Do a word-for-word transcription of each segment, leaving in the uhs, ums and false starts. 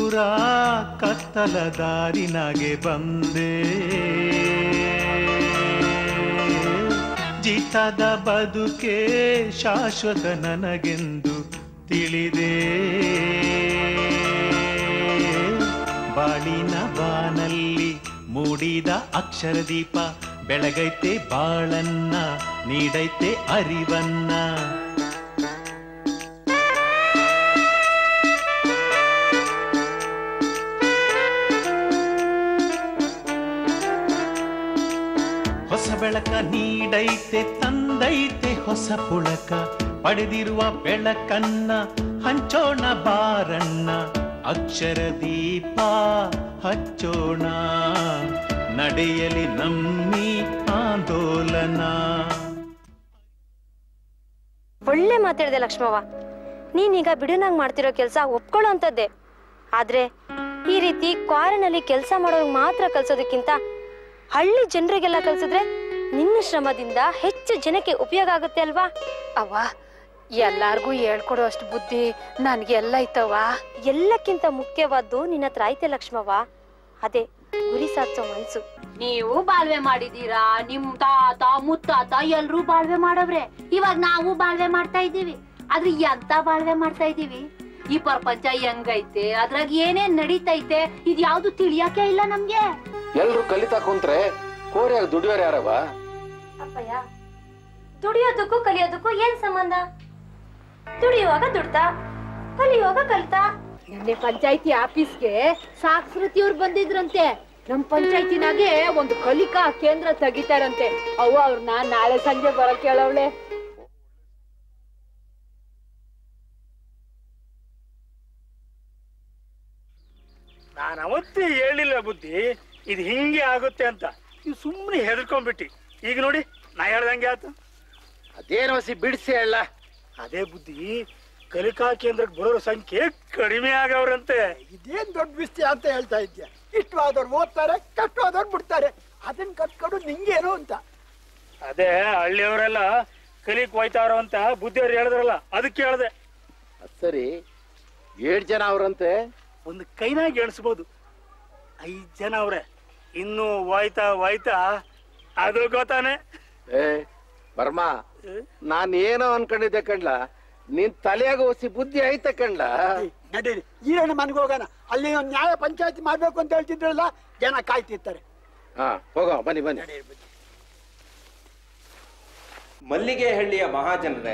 ದೂರ ಕತ್ತಲ ದಾರಿನಾಗೆ ಬಂದೆ, ಜೀತದ ಬದುಕೆ ಶಾಶ್ವತ ನನಗೆಂದು ತಿಳಿದೆ. ಬಾಳಿನ ಬಾನಲ್ಲಿ ಮೂಡಿದ ಅಕ್ಷರ ದೀಪ ಬೆಳಗೈತೆ ಬಾಳನ್ನ, ನೀಡೈತೆ ಅರಿವನ್ನ. ಹೊಸ ಬೆಳಕ ನೀಡೈತೆ ತಂದೈತೆ ಹೊಸ ಪುಳಕ, ಪಡೆದಿರುವ ಬೆಳಕನ್ನ ಹಂಚೋಣ ಬಾರಣ್ಣ. ಅಕ್ಷರ ದೀಪ ಹಚ್ಚೋಣ, ನಡೆಯಲಿ ನಮ್ಮಿ ಆಂದೋಲನ. ಒಳ್ಳೆ ಮಾತಾಡಿದೆ ಲಕ್ಷ್ಮವ್ವ. ನೀನೀಗ ಬಿಡುನಾಗ್ ಮಾಡ್ತಿರೋ ಕೆಲಸ ಒಪ್ಕೊಳ್ಳೋ ಅಂತದ್ದೇ. ಆದ್ರೆ ಈ ರೀತಿ ಕ್ವಾರಿನಲ್ಲಿ ಕೆಲಸ ಮಾಡೋರ್ಗೆ ಮಾತ್ರ ಕಲ್ಸೋದಕ್ಕಿಂತ ಹಳ್ಳಿ ಜನರಿಗೆಲ್ಲ ಕಲ್ಸಿದ್ರೆ ನಿನ್ನ ಶ್ರಮದಿಂದ ಹೆಚ್ಚು ಜನಕ್ಕೆ ಉಪಯೋಗ ಆಗುತ್ತೆ ಅಲ್ವಾ? ಅವ್ವ, ಎಲ್ಲಾರ್ಗೂ ಹೇಳ್ಕೊಡೋ ಅಷ್ಟು ಬುದ್ಧಿ ನನ್ಗೆ ಎಲ್ಲ ಐತವ್ವ. ಎಲ್ಲಕ್ಕಿಂತ ಮುಖ್ಯವಾದ್ದು ನಿನ್ನ ಹತ್ರ ಐತೆ ಲಕ್ಷ್ಮವ್ವ, ಅದೇ ಗುರಿ ಸಾಧಿಸೋ ಮನ್ಸು. ನೀವು ಬಾಳ್ವೆ ಮಾಡಿದೀರಾ, ನಿಮ್ ತಾತ ಮುತ್ತಾತ ಎಲ್ರೂ ಬಾಳ್ವೆ ಮಾಡವ್ರೆ. ಇವಾಗ ನಾವು ಬಾಳ್ವೆ ಮಾಡ್ತಾ ಇದ್ದೀವಿ. ಆದ್ರೆ ಎಂತ ಬಾಳ್ವೆ ಮಾಡ್ತಾ ಇದೀವಿ? ಈ ಪ್ರಪಂಚ ಹೆಂಗೈತೆ, ಅದ್ರಾಗ ಏನೇನ್ ನಡೀತೈತೆ ಇದ್ ಯಾವ್ದು ತಿಳಿಯಕ್ಕೆ ಇಲ್ಲ ನಮ್ಗೆ. ಎಲ್ರು ಕಲಿತಾ ಕುಂತ್ರೆ ಕೋರಿಯಾಗ ದುಡಿಯೋರು ಯಾರವ? ಅಪ್ಪಯ್ಯ, ದುಡಿಯೋದಕ್ಕೂ ಕಲಿಯೋದಕ್ಕೂ ಏನ್ ಸಂಬಂಧ? ದುಡಿಯುವಾಗ ದುಡ್ತಾ, ಕಲಿಯುವಾಗ ಕಲ್ತಾ. ನಿನ್ನೆ ಪಂಚಾಯತಿ ಆಫೀಸ್ಗೆ ಸಾಕ್ಷರತಿಯವ್ರು ಬಂದಿದ್ರಂತೆ. ನಮ್ ಪಂಚಾಯತಿನಾಗೆ ಒಂದು ಕಲಿಕಾ ಕೇಂದ್ರ ತೆಗಿತಾರಂತೆ. ಅವ ಅವ್ರನ್ನ ನಾಳೆ ಸಂಜೆ ಬರಕ್ ಕೇಳವಳೆ. ನಾನು ಅವತ್ತೇ ಹೇಳಿಲ್ಲ ಬುದ್ಧಿ ಇದು ಹಿಂಗೆ ಆಗುತ್ತೆ ಅಂತ. ನೀವು ಸುಮ್ಮನೆ ಹೆದರ್ಕೊಂಡ್ಬಿಟ್ಟಿ. ಈಗ ನೋಡಿ ನಾ ಹೇಳ್ದಂಗೆ ಆಯ್ತು. ಅದೇನು ಹಸಿ ಬಿಡಿಸಿ ಹೇಳ. ಅದೇ ಬುದ್ಧಿ, ಕಲಿಕಾ ಕೇಂದ್ರಕ್ಕೆ ಬರೋರ ಸಂಖ್ಯೆ ಕಡಿಮೆ ಆಗವ್ರಂತೆ. ಇದೇನ್ ದೊಡ್ಡ ವಿಷಯ ಅಂತ ಹೇಳ್ತಾ ಇದ್ಯಾ? ಇಷ್ಟವಾದವ್ರು ಓದ್ತಾರೆ, ಕಷ್ಟವಾದವ್ರು ಬಿಡ್ತಾರೆ. ಅದನ್ನ ಕಟ್ಕೊಂಡು ನಿಂಗೇನು ಅಂತ. ಅದೇ ಹಳ್ಳಿಯವರೆಲ್ಲ ಕಲಿಕ್ ಹೋಯ್ತಾರ ಅಂತ ಬುದ್ಧಿಯವ್ರು ಹೇಳಿದ್ರಲ್ಲ, ಅದಕ್ಕೆ ಹೇಳ್ದೆ. ಸರಿ, ಏಳು ಜನ ಅವ್ರಂತೆ? ಒಂದು ಕೈನಾಗ ಎಣಿಸ್ಬೋದು. ಐದ್ ಜನ ಅವ್ರೆ. ಇನ್ನು ಹೋಯ್ತಾ ಹೋಯ್ತಾ ಅದು ಗೊತ್ತಾನೆ. ಏ ಬರ್ಮ, ನಾನ್ ಏನೋ ಅನ್ಕೊಂಡಿದ್ದೆ ಕಣ್ಲ, ನಿನ್ ತಲೆಯಾಗ ಹೊಸಿ ಬುದ್ಧಿ ಐತ ಕಣ್ಲ. ನಡೀರಿ, ಈರಣ್ಣ ಮನೆಗೆ ಹೋಗೋಣ. ಅಲ್ಲಿ ಒಂದು ನ್ಯಾಯ ಪಂಚಾಯತಿ ಮಾಡ್ಬೇಕು ಅಂತ ಹೇಳ್ತಿದ್ರಲ್ಲ, ಜನ ಕಾಯ್ತಿರ್ತಾರೆ. ಹಾ ಹೋಗ, ಬನ್ನಿ ಬನ್ನಿ. ಮಲ್ಲಿಗೆಹಳ್ಳಿಯ ಮಹಾಜನರೇ,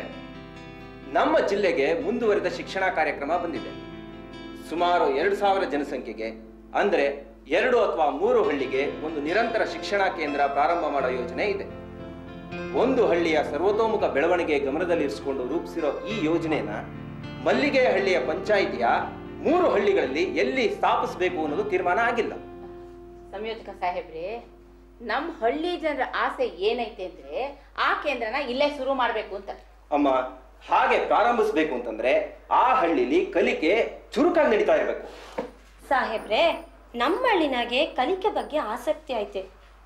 ನಮ್ಮ ಜಿಲ್ಲೆಗೆ ಮುಂದುವರಿದ ಶಿಕ್ಷಣ ಕಾರ್ಯಕ್ರಮ ಬಂದಿದೆ. ಸುಮಾರು ಎರಡು ಸಾವಿರ ಜನಸಂಖ್ಯೆಗೆ ಅಂದ್ರೆ ಎರಡು ಅಥವಾ ಮೂರು ಹಳ್ಳಿಗೆ ಒಂದು ನಿರಂತರ ಶಿಕ್ಷಣ ಕೇಂದ್ರ ಪ್ರಾರಂಭ ಮಾಡೋ ಯೋಜನೆ ಇದೆ. ಒಂದು ಹಳ್ಳಿಯ ಸರ್ವತೋಮುಖ ಬೆಳವಣಿಗೆ ಗಮನದಲ್ಲಿರಿಸಿಕೊಂಡು ರೂಪಿಸಿರೋ ಈ ಯೋಜನೆನ ಮಲ್ಲಿಗೆಹಳ್ಳಿಯ ಪಂಚಾಯಿತಿಯ ಮೂರು ಹಳ್ಳಿಗಳಲ್ಲಿ ಎಲ್ಲಿ ಸ್ಥಾಪಿಸಬೇಕು ಅನ್ನೋದು ತೀರ್ಮಾನ ಆಗಿಲ್ಲ. ಸಂಯೋಜಕ ಸಾಹೇಬ್ರೆ, ನಮ್ ಹಳ್ಳಿ ಜನರ ಆಸೆ ಏನೈತೆ ಅಂದ್ರೆ ಆ ಕೇಂದ್ರನ ಇಲ್ಲೇ ಶುರು ಮಾಡ್ಬೇಕು ಅಂತ. ಅಮ್ಮ, ಹಾಗೆ ಪ್ರಾರಂಭಿಸಬೇಕು ಅಂತಂದ್ರೆ ಆ ಹಳ್ಳಿಲಿ ಕಲಿಕೆ ಚುರುಕಾಗಿ ನಡೀತಾ ಇರಬೇಕು. ಸಾಹೇಬ್ರೆ, ನಮ್ಮ ಹಳ್ಳಿನಾಗೆ ಕಲಿಕೆ ಬಗ್ಗೆ ಆಸಕ್ತಿ ಐತೆ.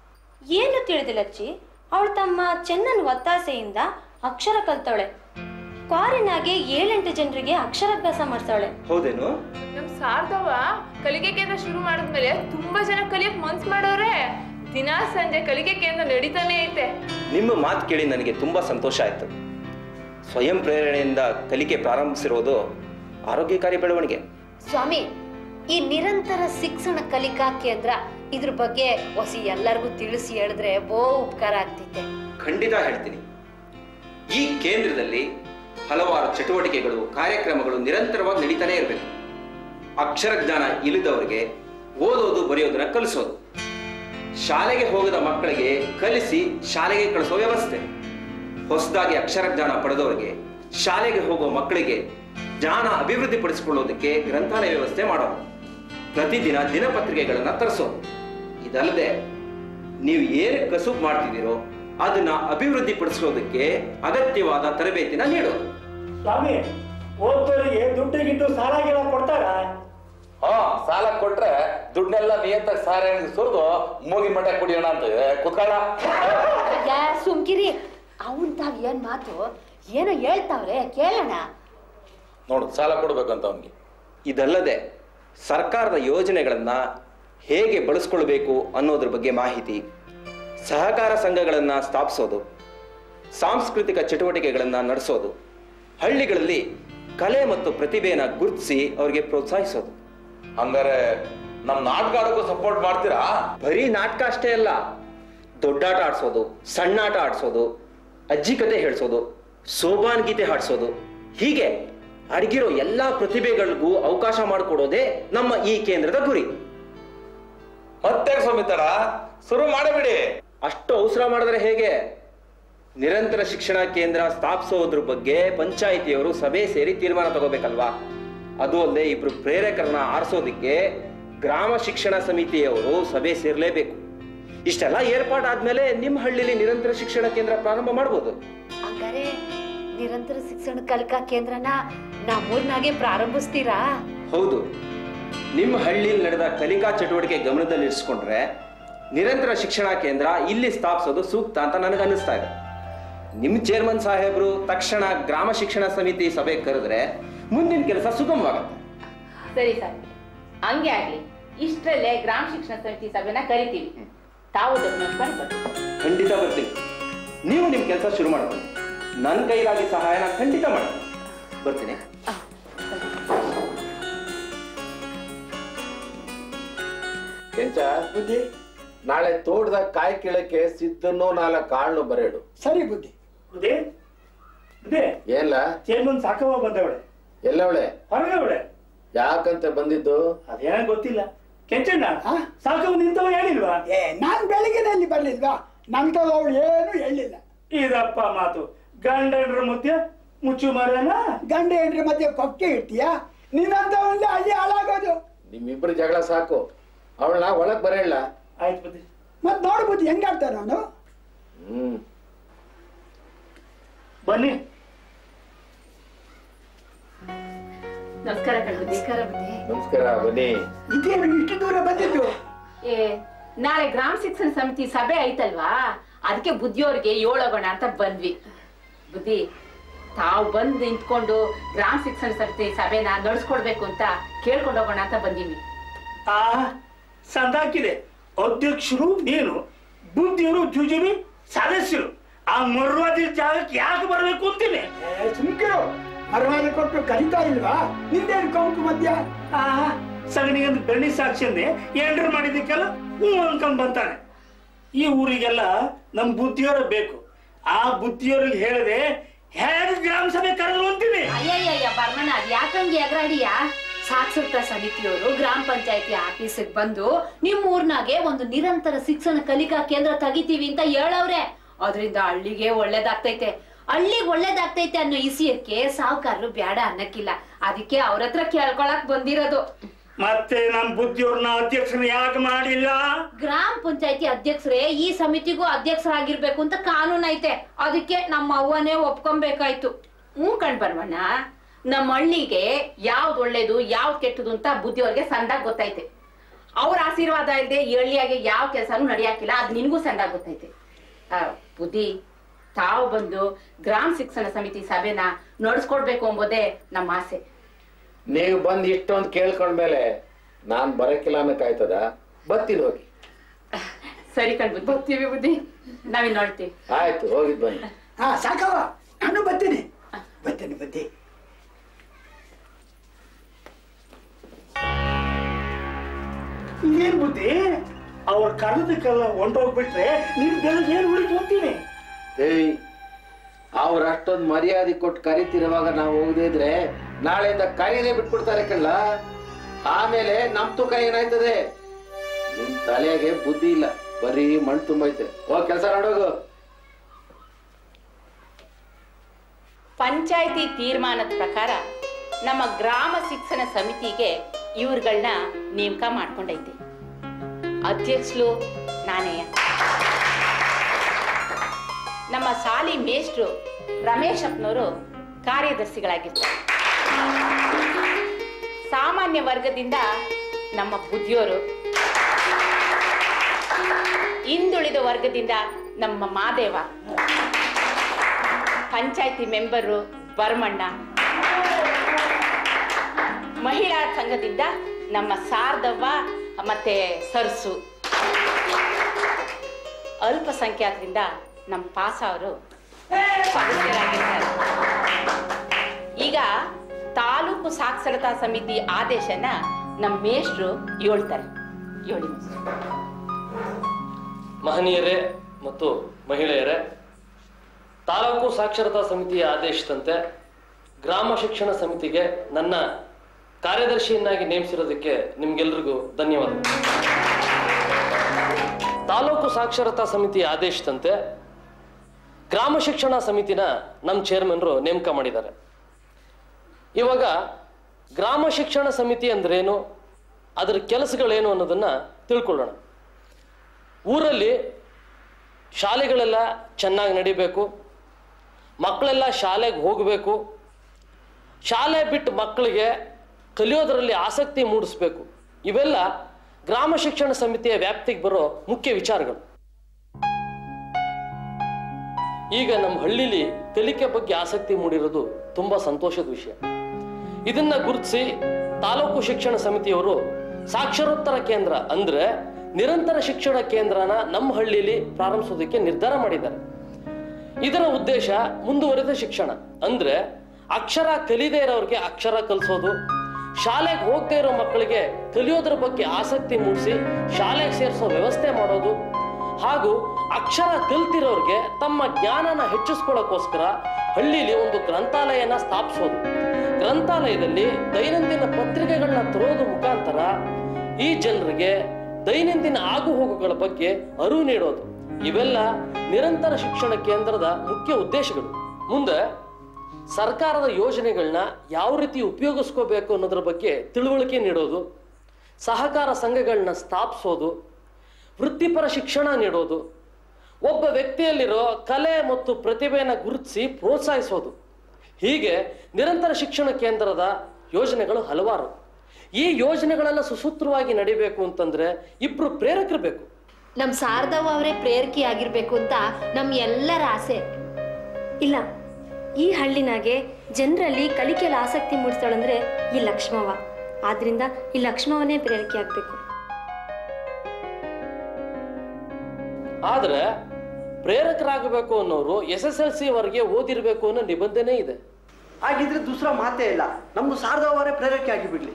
ಏನು ತಿಳಿದಿಲ್ಲಚ್ಚಿ, ಅವಳು ತಮ್ಮ ಚೆನ್ನನ್ ಒತ್ತಾಸೆಯಿಂದ ಅಕ್ಷರ ಕಲ್ತವಳೆ. ಕ್ವಾರಿನಾಗೆ ಏಳೆಂಟು ಜನರಿಗೆ ಅಕ್ಷರಾಭ್ಯಾಸ ಮಾಡ್ತಾವಳೆ. ಹೌದೇನು? ನಮ್ ಸಾರ್ದವ ಕಲಿಕೆ ಕೇಂದ್ರ ಶುರು ಮಾಡಿದ್ಮೇಲೆ ತುಂಬಾ ಜನ ಕಲಿಯಕ್ ಮನ್ಸ್ ಮಾಡೋರೆ. ದಿನಾ ಸಂಜೆ ಕಲಿಕೆ ಕೇಂದ್ರ ನಡೀತಾನೆ ಐತೆ. ನಿಮ್ಮ ಮಾತು ಕೇಳಿ ನನಗೆ ತುಂಬಾ ಸಂತೋಷ ಆಯ್ತು. ಸ್ವಯಂ ಪ್ರೇರಣೆಯಿಂದ ಕಲಿಕೆ ಪ್ರಾರಂಭಿಸಿರೋದು ಆರೋಗ್ಯಕಾರಿ ಬೆಳವಣಿಗೆ. ಸ್ವಾಮಿ, ಈ ನಿರಂತರ ಶಿಕ್ಷಣ ಕಲಿಕಾ ಕೇಂದ್ರ ಇದ್ರ ಬಗ್ಗೆ ಹೊಸಿ ಎಲ್ಲರಿಗೂ ತಿಳಿಸಿ ಹೇಳಿದ್ರೆ ಬೋ ಉಪಕಾರ ಆಗ್ತೈತೆ. ಖಂಡಿತ ಹೇಳ್ತೀನಿ. ಈ ಕೇಂದ್ರದಲ್ಲಿ ಹಲವಾರು ಚಟುವಟಿಕೆಗಳು, ಕಾರ್ಯಕ್ರಮಗಳು ನಿರಂತರವಾಗಿ ನಡೀತಾನೆ ಇರಬೇಕು. ಅಕ್ಷರ ಜ್ಞಾನ ಇಳಿದವರಿಗೆ ಓದೋದು ಬರೆಯೋದನ್ನ ಕಲಿಸೋದು, ಶಾಲೆಗೆ ಹೋಗದ ಮಕ್ಕಳಿಗೆ ಕಲಿಸಿ ಶಾಲೆಗೆ ಕಳಿಸೋ ವ್ಯವಸ್ಥೆ, ಹೊಸದಾಗಿ ಅಕ್ಷರ ಜ್ಞಾನ ಪಡೆದವರಿಗೆ ಶಾಲೆಗೆ ಹೋಗೋ ಮಕ್ಕಳಿಗೆ ಜ್ಞಾನ ಅಭಿವೃದ್ಧಿ ಪಡಿಸಿಕೊಳ್ಳೋದಕ್ಕೆ ಗ್ರಂಥಾಲಯ ವ್ಯವಸ್ಥೆ ಮಾಡೋದು, ಪ್ರತಿದಿನ ದಿನಪತ್ರಿಕೆಗಳನ್ನ ತರಿಸೋದು. ಇದಲ್ಲದೆ ನೀವು ಏನು ಕಸುಬು ಮಾಡ್ತಿದ್ದೀರೋ ಅದನ್ನ ಅಭಿವೃದ್ಧಿ ಪಡಿಸೋದಕ್ಕೆ ಅಗತ್ಯವಾದ ತರಬೇತಿನ ನೀಡೋದು. ಸ್ವಾಮಿ, ಓದೋರಿಗೆ ದುಡ್ಡು ಗಿಟ್ಟು ಸಾಲ ಗೀಲ ಕೊಡ್ತಾರ? ಹಾ, ಸಾಲ ಕೊಟ್ರೆ ದುಡ್ಡೆಲ್ಲ ನಿಯಂತ ಸಾರ ಸುರಿದು ಮೂಗಿ ಮಠ ಕುಡಿಯೋಣ ಅಂತ ಕುತ್ಕಾಳ. ಯಾ ಸುಮ್ಕಿರಿ, ಅವನ್ ತಾವ್ ಏನ್ ಮಾತು ಏನೋ ಹೇಳ್ತಾವ್ರೆ, ಕೇಳೋಣ. ನೋಡು, ಸಾಲ ಕೊಡ್ಬೇಕಂತ ಅವನಿಗೆ. ಇದಲ್ಲದೆ ಸರ್ಕಾರದ ಯೋಜನೆಗಳನ್ನು ಹೇಗೆ ಬಳಸ್ಕೊಳ್ಬೇಕು ಅನ್ನೋದ್ರ ಬಗ್ಗೆ ಮಾಹಿತಿ, ಸಹಕಾರ ಸಂಘಗಳನ್ನು ಸ್ಥಾಪಿಸೋದು, ಸಾಂಸ್ಕೃತಿಕ ಚಟುವಟಿಕೆಗಳನ್ನು ನಡೆಸೋದು, ಹಳ್ಳಿಗಳಲ್ಲಿ ಕಲೆ ಮತ್ತು ಪ್ರತಿಭೆಯನ್ನು ಗುರುತಿಸಿ ಅವರಿಗೆ ಪ್ರೋತ್ಸಾಹಿಸೋದು. ಹಂಗಾರೆ ನಮ್ಮ ನಾಟಕ ಆಡೋಕ್ಕೂ ಸಪೋರ್ಟ್ ಮಾಡ್ತೀರಾ? ಬರೀ ನಾಟಕ ಅಷ್ಟೇ ಅಲ್ಲ, ದೊಡ್ಡಾಟ ಆಡಿಸೋದು, ಸಣ್ಣಾಟ ಆಡಿಸೋದು, ಅಜ್ಜಿ ಕತೆ ಹೇಳಿಸೋದು, ಸೋಬಾನ್ ಗೀತೆ ಹಾಡಿಸೋದು, ಹೀಗೆ ಅಡಗಿರೋ ಎಲ್ಲಾ ಪ್ರತಿಭೆಗಳಿಗೂ ಅವಕಾಶ ಮಾಡಿಕೊಡೋದೇ ನಮ್ಮ ಈ ಕೇಂದ್ರದ ಗುರಿ. ಮತ್ತೆ ಸ್ವಾಮಿತರ ಶುರು ಮಾಡಬೇಡಿ. ಅಷ್ಟು ಅವಸರ ಮಾಡಿದ್ರೆ ಹೇಗೆ? ನಿರಂತರ ಶಿಕ್ಷಣ ಕೇಂದ್ರ ಸ್ಥಾಪಿಸೋದ್ರ ಬಗ್ಗೆ ಪಂಚಾಯಿತಿಯವರು ಸಭೆ ಸೇರಿ ತೀರ್ಮಾನ ತಗೋಬೇಕಲ್ವಾ? ಅದು ಅಲ್ಲದೆ ಇಬ್ರು ಪ್ರೇರಕರನ್ನ ಆರಿಸೋದಿಕ್ಕೆ ಗ್ರಾಮ ಶಿಕ್ಷಣ ಸಮಿತಿಯವರು ಸಭೆ ಸೇರ್ಲೇಬೇಕು. ಇಷ್ಟೆಲ್ಲ ಏರ್ಪಾಟಾದ್ಮೇಲೆ ನಿಮ್ಮ ಹಳ್ಳಿಲಿ ನಿರಂತರ ಶಿಕ್ಷಣ ಕೇಂದ್ರ ಪ್ರಾರಂಭ ಮಾಡಬಹುದು. ಹಂಗಾರೆ ನಿರಂತರ ಶಿಕ್ಷಣ ಕಲಿಕಾ ಕೇಂದ್ರನ ನಮ್ಮೂರ್ನಾಗೆ ಪ್ರಾರಂಭಿಸ್ತೀರಾ? ಹೌದು. ನಿಮ್ಮ ಹಳ್ಳಿಯಲ್ಲಿ ನಡೆದ ಕಲಿಕಾ ಚಟುವಟಿಕೆ ಗಮನದಲ್ಲಿರಿಸಿಕೊಂಡ್ರೆ ನಿರಂತರ ಶಿಕ್ಷಣ ಕೇಂದ್ರ ಇಲ್ಲಿ ಸ್ಥಾಪಿಸೋದು ಸೂಕ್ತ ಅಂತ ನನಗೆ ಅನ್ನಿಸ್ತಾ ಇದೆ. ನಿಮ್ಮ ಚೇರ್ಮನ್ ಸಾಹೇಬರು ತಕ್ಷಣ ಗ್ರಾಮ ಶಿಕ್ಷಣ ಸಮಿತಿ ಸಭೆ ಕರೆದ್ರೆ ಮುಂದಿನ ಕೆಲಸ ಸುಗಮವಾಗುತ್ತೆ. ಸರಿ ಸರ್, ಹಂಗೆ ಆಗ್ಲಿ. ಇಷ್ಟರಲ್ಲೇ ಗ್ರಾಮ ಶಿಕ್ಷಣ ಸಮಿತಿ ಸಭೆನ ಕರಿತೀವಿ. ತಾವು ಖಂಡಿತ ಬರ್ತೀನಿ. ನೀವು ನಿಮ್ ಕೆಲಸ ಶುರು ಮಾಡ್ಕೊಳ್ಳಿ. ನನ್ನ ಕೈಗಾಗಿ ಸಹಾಯನ ಖಂಡಿತ ಮಾಡ್ತೀನಿ. ಬರ್ತೀನಿ. ಕೆಂಚ, ಬುದ್ಧಿ ನಾಳೆ ತೋಟದಾಗ ಕಾಯಿ ಕೀಳಕ್ಕೆ ಸಿದ್ದನ್ನು ನಾಲ್ಕು ಕಾಳು ಬರೇಡು. ಸರಿ ಬುದ್ಧಿ. ಬುದ್ಧಿ ಬುದ್ಧಿ ಏನ್ಲ ಚೇರ್ಮನ್ ಸಾಕವ್ವ ಬಂದವಳೆ. ಎಲ್ಲವಳೆ? ಹೊರಗವಳೆ. ಯಾಕಂತ ಬಂದಿದ್ದು? ಅದೇನ ಗೊತ್ತಿಲ್ಲ. ಕೆಂಚಣ್ಣ, ಸಾಕವ್ ನಿಂತವ ಹೇಳಿಲ್ವಾ? ಏ ನಾನ್ ಬೆಳಗ್ಗೆನಲ್ಲಿ ಬರ್ಲಿಲ್ವಾ? ನಂತದ ಅವಳು ಏನು ಹೇಳಿಲ್ಲ. ಇದಪ್ಪ ಮಾತು. ಗಂಡ ಹೆಂಡ್ರ ಮಧ್ಯ ಮುಚ್ಚು ಮರನ. ಗಂಡ ಹೆಂಡ್ರ ಮಧ್ಯೆ ಪಕ್ಕೆ ಇರ್ತೀಯಾ? ನಿನ್ನಂತ ಒಂದು ಹಳ್ಳಿ ಹಾಳಾಗೋದು. ನಿಮ್ಮಿಬ್ರು ಜಗಳ ಸಾಕು. ಅವಳನ್ನ ಒಳಗ್ ಬರೇಳ. ಆಯ್ತು ಬುದ್ಧಿ. ಮತ್ ನೋಡು ಬುದ್ಧಿ ಹೆಂಗಾಡ್ತಾರ ಅವನು. ಹ್ಮ್ ಬನ್ನಿ. ನಮಸ್ಕಾರ ನಮಸ್ಕಾರ ಬುದ್ಧಿ. ನಮಸ್ಕಾರ. ಬನ್ನಿ. ಇದೇನು ಇಷ್ಟು ದೂರ ಬಂದಿದ್ದು? ಏ ನಾಳೆ ಗ್ರಾಮ ಶಿಕ್ಷಣ ಸಮಿತಿ ಸಭೆ ಐತಲ್ವಾ, ಅದಕ್ಕೆ ಬುದ್ಧಿಯವ್ರಿಗೆ ಏಳೋಗೋಣ ಅಂತ ಬಂದ್ವಿ. ಬುದ್ಧಿ, ತಾವು ಬಂದು ನಿಂತ್ಕೊಂಡು ಗ್ರಾಮ ಶಿಕ್ಷಣ ಸಮಿತಿ ಸಭೆನ ನಡೆಸ್ಕೊಡ್ಬೇಕು ಅಂತ ಕೇಳ್ಕೊಂಡು ಹೋಗೋಣ ಅಂತ ಬಂದೀವಿ. ಆ ಸಂದಾಕಿದೆ. ಅಧ್ಯಕ್ಷರು ನೀನು, ಬುದ್ಧಿಯವರು ಜುಜುಬಿ ಸದಸ್ಯರು. ಆ ಮರ್ವಾದಿ ಜಾಗಕ್ಕೆ ಯಾಕೆ ಬರ್ಬೇಕು ಅಂತೀನಿ. ಸುಮ್ಕಿರು. ಮರವಾದ ಕೊಟ್ಟು ಕರಿತಾ ಇಲ್ವಾ? ನಿಂದೇನು ಕೌಂಟು ಮಧ್ಯ? ಆ ಸಗಣಿಗಂದು ಬೆಣ್ಣಿ ಸಾಕ್ಷಿಯನ್ನೇ ಎಂಡ್ರು ಮಾಡಿದ್ದಕ್ಕೆಲ್ಲ ಹೂ ಅನ್ಕೊಂಡ್ ಬಂತಾನೆ. ಈ ಊರಿಗೆಲ್ಲ ನಮ್ ಬುದ್ಧಿಯವರ ಬೇಕು. ಆ ಬುದ್ಧಿಯವ್ರಿಗೆ ಹೇಳದೆ ಹೇಗೆ ಗ್ರಾಮ ಸಭೆ ಕರೆದು ಅಂತೀನಿ. ಅಯ್ಯಯ್ಯ ಬರ್ಮಣ್ಣ, ಅದ್ ಯಾಕಂಗೆ ಎಗರಾಡಿಯಾ? ಸಾಕ್ಷರತಾ ಸಮಿತಿಯವರು ಗ್ರಾಮ ಪಂಚಾಯತಿ ಆಫೀಸಿಗೆ ಬಂದು ನಿಮ್ ಊರ್ನಾಗೆ ಒಂದು ನಿರಂತರ ಶಿಕ್ಷಣ ಕಲಿಕಾ ಕೇಂದ್ರ ತೆಗಿತೀವಿ ಅಂತ ಹೇಳವ್ರೆ. ಅದರಿಂದ ಹಳ್ಳಿಗೆ ಒಳ್ಳೇದಾಗ್ತೈತೆ. ಹಳ್ಳಿಗೆ ಒಳ್ಳೇದಾಗ್ತೈತೆ ಅನ್ನೋ ಇಸಿಯಕ್ಕೆ ಸಾವುಕಾರರು ಬ್ಯಾಡ ಅನ್ನಕ್ಕಿಲ್ಲ. ಅದಕ್ಕೆ ಅವ್ರ ಹತ್ರ ಕೇಳ್ಕೊಳಕ್ ಬಂದಿರೋದು. ಮತ್ತೆ ನಮ್ ಬುದ್ಧಿಯವ್ರನ್ನ ಅಧ್ಯಕ್ಷನ ಯಾಕೆ ಮಾಡಿಲ್ಲ? ಗ್ರಾಮ ಪಂಚಾಯತಿ ಅಧ್ಯಕ್ಷರೇ ಈ ಸಮಿತಿಗೂ ಅಧ್ಯಕ್ಷರಾಗಿರ್ಬೇಕು ಅಂತ ಕಾನೂನು ಐತೆ. ಅದಕ್ಕೆ ನಮ್ಮ ಅವ್ವನೇ ಒಪ್ಕೊಬೇಕಾಯ್ತು. ಹ್ಞೂ ಕಣ್ ಬರ್ವಣ್ಣ, ನಮ್ಮ ಹಳ್ಳಿಗೆ ಯಾವ್ದು ಒಳ್ಳೇದು ಯಾವ್ದು ಕೆಟ್ಟದು ಅಂತ ಬುದ್ಧಿಯವ್ರಿಗೆ ಸಂದಾಗ ಗೊತ್ತೈತೆ. ಅವ್ರ ಆಶೀರ್ವಾದ ಇಲ್ಲದೆ ಈ ಹಳ್ಳಿಯಾಗೆ ಯಾವ ಕೆಲಸನೂ ನಡೆಯಾಕಿಲ್ಲ. ಅದ್ ನಿನ್ಗೂ ಸಂದಾಗ ಗೊತ್ತೈತೆ. ಆ ಬುದ್ಧಿ, ತಾವು ಬಂದು ಗ್ರಾಮ ಶಿಕ್ಷಣ ಸಮಿತಿ ಸಭೆನ ನಡೆಸ್ಕೊಡ್ಬೇಕು ಎಂಬುದೇ ನಮ್ಮ ಆಸೆ. ನೀವು ಬಂದ್ ಇಷ್ಟೊಂದು ಕೇಳ್ಕೊಂಡ್ಮೇಲೆ ನಾನ್ ಬರಕ್ಕಿಲ್ಲ ಅನ್ನಕ್ಕಾಯ್ತದ? ಬರ್ತೀನಿ, ಹೋಗಿ. ಸರಿ ಕಣ್ ಬರ್ತೀವಿ ಬುದ್ಧಿ, ನಾವಿನ್ ನೋಡ್ತೀವಿ. ಆಯ್ತು, ಹೋಗಿದ್ ಬನ್ನಿ. ಹಾ ಸಾಕವ, ನಾನು ಬರ್ತೀನಿ. ಬರ್ತೀನಿ ಬುದ್ಧಿ. ಏನ್ ಬುದ್ಧಿ, ಅವ್ರ ಕರೆದಕ್ಕೆಲ್ಲ ಹೊಂಟೋಗ್ಬಿಟ್ರೆ ನಿನ್ ಬೆಳಗ್ಗೆ ಏನ್ ಉಳಿತು ಅಂತೀನಿ. ಏಯ್, ಅವ್ರ ಅಷ್ಟೊಂದು ಮರ್ಯಾದೆ ಕೊಟ್ಟು ಕರಿತಿರುವಾಗ ನಾವು ಹೋಗದಿದ್ರೆ ನಾಳೆಯಿಂದ ಕರೀನೇ ಬಿಟ್ಬಿಡ್ತಾರೆ ಕಳ್ಳ. ಆಮೇಲೆ ನಮ್ ತೂಕ ಏನಾಯ್ತದೆ? ನಿಮ್ ತಲೆಗೆ ಬುದ್ಧಿ ಇಲ್ಲ, ಬರೀ ಮಣ್ಣು ತುಂಬೈತೆ. ಹೋಗ್ ಕೆಲಸ ನೋಡೋಗು. ಪಂಚಾಯತಿ ತೀರ್ಮಾನದ ಪ್ರಕಾರ ನಮ್ಮ ಗ್ರಾಮ ಶಿಕ್ಷಣ ಸಮಿತಿಗೆ ಇವ್ರುಗಳನ್ನ ನೇಮಕ ಮಾಡ್ಕೊಂಡೈತೆ. ಅಧ್ಯಕ್ಷರು ನಾನೇ. ನಮ್ಮ ಶಾಲಿ ಮೇಷ್ಟ್ರು ರಮೇಶ್ ಅಪ್ಪನವರು ಕಾರ್ಯದರ್ಶಿಗಳಾಗಿರ್ತಾರೆ. ಸಾಮಾನ್ಯ ವರ್ಗದಿಂದ ನಮ್ಮ ಬುದ್ಧಿಯವರು, ಹಿಂದುಳಿದ ವರ್ಗದಿಂದ ನಮ್ಮ ಮಾದೇವ, ಪಂಚಾಯತಿ ಮೆಂಬರು ಬರ್ಮಣ್ಣ, ಮಹಿಳಾ ಸಂಘದಿಂದ ನಮ್ಮ ಶಾರದವ್ವ ಮತ್ತೆ ಸರ್ಸು. ಅಲ್ಪಸಂಖ್ಯಾತರಿಂದ ನಮ್ಮ ಪಾಸ ಅವರು ಸದಸ್ಯರಾಗಿರ್ತಾರೆ. ಈಗ ತಾಲೂಕು ಸಾಕ್ಷರತಾ ಸಮಿತಿ ಆದೇಶನ ನಮ್ಮ ಮೇಷ್ಟ್ರು ಹೇಳ್ತಾರೆ. ಹೇಳಿ ಮಹನೀಯರೇ ಮತ್ತು ಮಹಿಳೆಯರೇ, ತಾಲೂಕು ಸಾಕ್ಷರತಾ ಸಮಿತಿಯ ಆದೇಶದಂತೆ ಗ್ರಾಮ ಶಿಕ್ಷಣ ಸಮಿತಿಗೆ ನನ್ನ ಕಾರ್ಯದರ್ಶಿಯನ್ನಾಗಿ ನೇಮಿಸಿರೋದಕ್ಕೆ ನಿಮ್ಗೆಲ್ರಿಗೂ ಧನ್ಯವಾದ. ತಾಲೂಕು ಸಾಕ್ಷರತಾ ಸಮಿತಿಯ ಆದೇಶದಂತೆ ಗ್ರಾಮ ಶಿಕ್ಷಣ ಸಮಿತಿನ ನಮ್ಮ ಚೇರ್ಮನ್ರು ನೇಮಕ ಮಾಡಿದ್ದಾರೆ. ಇವಾಗ ಗ್ರಾಮ ಶಿಕ್ಷಣ ಸಮಿತಿ ಅಂದ್ರೇನು, ಅದರ ಕೆಲಸಗಳೇನು ಅನ್ನೋದನ್ನ ತಿಳ್ಕೊಳ್ಳೋಣ. ಊರಲ್ಲಿ ಶಾಲೆಗಳೆಲ್ಲ ಚೆನ್ನಾಗಿ ನಡಿಬೇಕು, ಮಕ್ಕಳೆಲ್ಲ ಶಾಲೆಗೆ ಹೋಗಬೇಕು, ಶಾಲೆ ಬಿಟ್ಟು ಮಕ್ಕಳಿಗೆ ಕಲಿಯೋದರಲ್ಲಿ ಆಸಕ್ತಿ ಮೂಡಿಸ್ಬೇಕು. ಇವೆಲ್ಲ ಗ್ರಾಮ ಶಿಕ್ಷಣ ಸಮಿತಿಯ ವ್ಯಾಪ್ತಿಗೆ ಬರೋ ಮುಖ್ಯ ವಿಚಾರಗಳು. ಈಗ ನಮ್ಮ ಹಳ್ಳಿಲಿ ಕಲಿಕೆ ಬಗ್ಗೆ ಆಸಕ್ತಿ ಮೂಡಿರೋದು ತುಂಬಾ ಸಂತೋಷದ ವಿಷಯ. ಇದನ್ನ ಗುರುತಿಸಿ ತಾಲೂಕು ಶಿಕ್ಷಣ ಸಮಿತಿಯವರು ಸಾಕ್ಷರೋತ್ತರ ಕೇಂದ್ರ ಅಂದ್ರೆ ನಿರಂತರ ಶಿಕ್ಷಣ ಕೇಂದ್ರನ ನಮ್ಮ ಹಳ್ಳಿಲಿ ಪ್ರಾರಂಭಿಸೋದಕ್ಕೆ ನಿರ್ಧಾರ ಮಾಡಿದ್ದಾರೆ. ಇದರ ಉದ್ದೇಶ ಮುಂದುವರೆದ ಶಿಕ್ಷಣ ಅಂದ್ರೆ ಅಕ್ಷರ ಕಲಿದೇ ಇರೋರಿಗೆ ಅಕ್ಷರ ಕಲಿಸೋದು, ಶಾಲೆಗೆ ಹೋಗದೆ ಇರೋ ಮಕ್ಕಳಿಗೆ ಕಲಿಯೋದ್ರ ಬಗ್ಗೆ ಆಸಕ್ತಿ ಮೂಡಿಸಿ ಶಾಲೆಗೆ ಸೇರಿಸೋ ವ್ಯವಸ್ಥೆ ಮಾಡೋದು, ಹಾಗೂ ಅಕ್ಷರ ಕಲ್ತಿರೋರಿಗೆ ತಮ್ಮ ಜ್ಞಾನನ ಹೆಚ್ಚಿಸ್ಕೊಳ್ಳೋಕ್ಕೋಸ್ಕರ ಹಳ್ಳಿಲಿ ಒಂದು ಗ್ರಂಥಾಲಯನ ಸ್ಥಾಪಿಸೋದು. ಗ್ರಂಥಾಲಯದಲ್ಲಿ ದೈನಂದಿನ ಪತ್ರಿಕೆಗಳನ್ನ ತರೋದು ಮುಖಾಂತರ ಈ ಜನರಿಗೆ ದೈನಂದಿನ ಆಗು ಹೋಗುಗಳ ಬಗ್ಗೆ ಅರಿವು ನೀಡೋದು. ಇವೆಲ್ಲ ನಿರಂತರ ಶಿಕ್ಷಣ ಕೇಂದ್ರದ ಮುಖ್ಯ ಉದ್ದೇಶಗಳು. ಮುಂದೆ ಸರ್ಕಾರದ ಯೋಜನೆಗಳನ್ನ ಯಾವ ರೀತಿ ಉಪಯೋಗಿಸ್ಕೋಬೇಕು ಅನ್ನೋದ್ರ ಬಗ್ಗೆ ತಿಳುವಳಿಕೆ ನೀಡೋದು, ಸಹಕಾರ ಸಂಘಗಳನ್ನ ಸ್ಥಾಪಿಸೋದು, ವೃತ್ತಿಪರ ಶಿಕ್ಷಣ ನೀಡೋದು, ಒಬ್ಬ ವ್ಯಕ್ತಿಯಲ್ಲಿರೋ ಕಲೆ ಮತ್ತು ಪ್ರತಿಭೆಯನ್ನು ಗುರುತಿಸಿ ಪ್ರೋತ್ಸಾಹಿಸೋದು. ಹೀಗೆ ನಿರಂತರ ಶಿಕ್ಷಣ ಕೇಂದ್ರದ ಯೋಜನೆಗಳು ಹಲವಾರು. ಈ ಯೋಜನೆಗಳೆಲ್ಲ ಸುಸೂತ್ರವಾಗಿ ನಡಿಬೇಕು ಅಂತಂದ್ರೆ ಇಬ್ರು ಪ್ರೇರಕರು ಬೇಕು. ನಮ್ ಶಾರದವ್ವ ಅವರೇ ಪ್ರೇರಕಿ ಆಗಿರ್ಬೇಕು ಅಂತ ನಮ್ ಎಲ್ಲರ ಆಸೆ. ಇಲ್ಲ, ಈ ಹಳ್ಳಿನಾಗೆ ಜನರಲ್ಲಿ ಕಲಿಕೆಯಲ್ಲಿ ಆಸಕ್ತಿ ಮೂಡಿಸ್ತಾಳಂದ್ರೆ ಈ ಲಕ್ಷ್ಮವ್ವ. ಆದ್ರಿಂದ ಈ ಲಕ್ಷ್ಮವ್ವನೇ ಪ್ರೇರಕಿ ಆಗ್ಬೇಕು. ಆದ್ರೆ ಪ್ರೇರಕರಾಗಬೇಕು ಅನ್ನೋರು ಎಸ್ ಎಸ್ ಎಲ್ ಸಿ ವರೆಗೆ ಓದಿರ್ಬೇಕು ಅನ್ನೋ ನಿಬಂಧನೆ ಇದೆ. ಹಾಗಿದ್ರೆ ದೂಸರ ಮಾತೇ ಇಲ್ಲ, ನಮ್ದು ಶಾರದವ್ವರೇ ಪ್ರೇರಕಿ ಆಗಿ ಬಿಡ್ಲಿ.